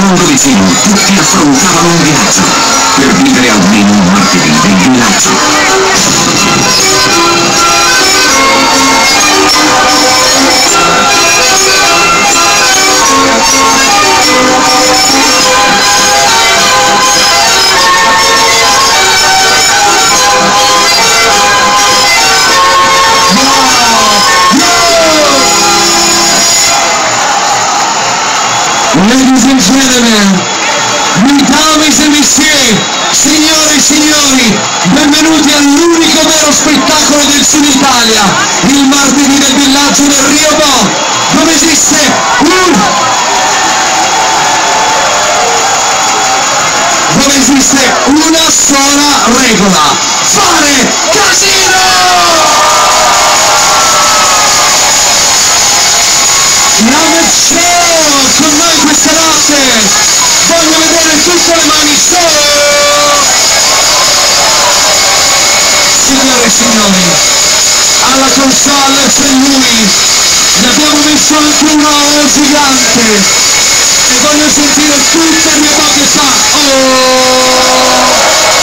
mondo vicino tutti affrontavano un viaggio per vivere almeno un martedì del villaggio. Ladies and gentlemen, mesdames et messieurs, signore e signori, benvenuti all'unico vero spettacolo del Sud Italia, il martedì del villaggio del Rio Bo, dove esiste una sola regola: fare casino! Love Show con noi questa notte, voglio vedere tutte le mani su! Signore e signori, alla console c'è lui, gli abbiamo messo anche un O gigante e voglio sentire tutte le mie bocche fa oh!